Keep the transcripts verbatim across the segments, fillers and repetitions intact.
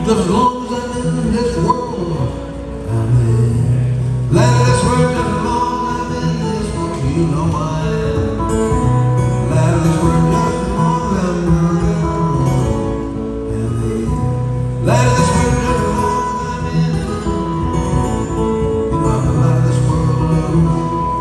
Just as long as I'm in this world, I'm in. Light of this world, just as long as I'm in this world, you know I am. Light of this world, just as long as I'm in. Light of this world, just as long as I'm in. You know I'm the light of this world.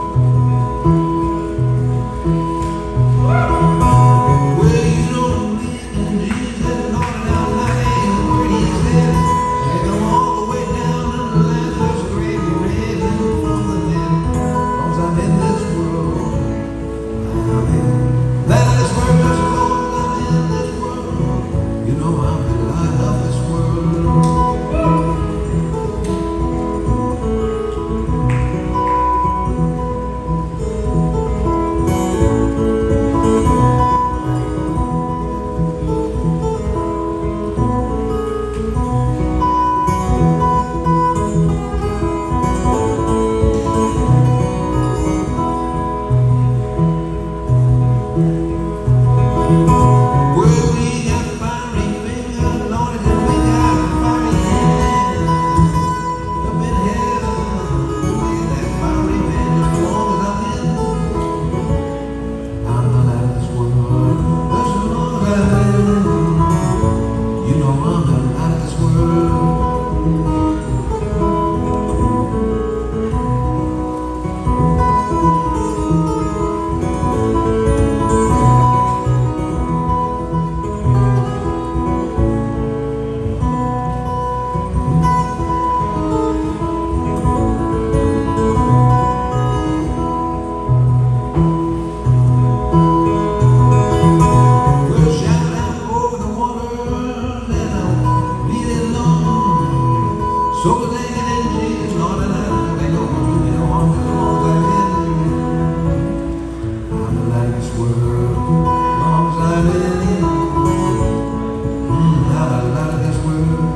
So they get in Jesus, Lord, and I they don't do me no harm as long as I'm in. I'm the light of this world, as long as I'm in. Mm, I'm the light of this world.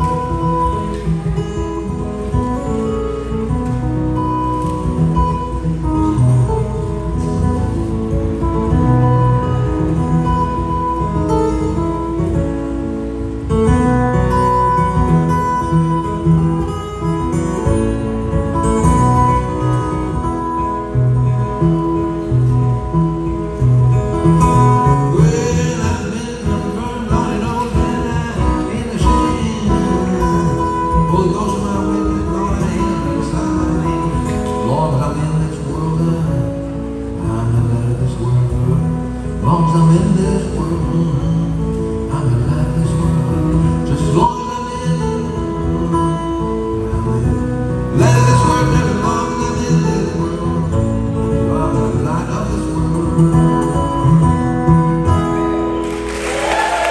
As long as I'm in this world.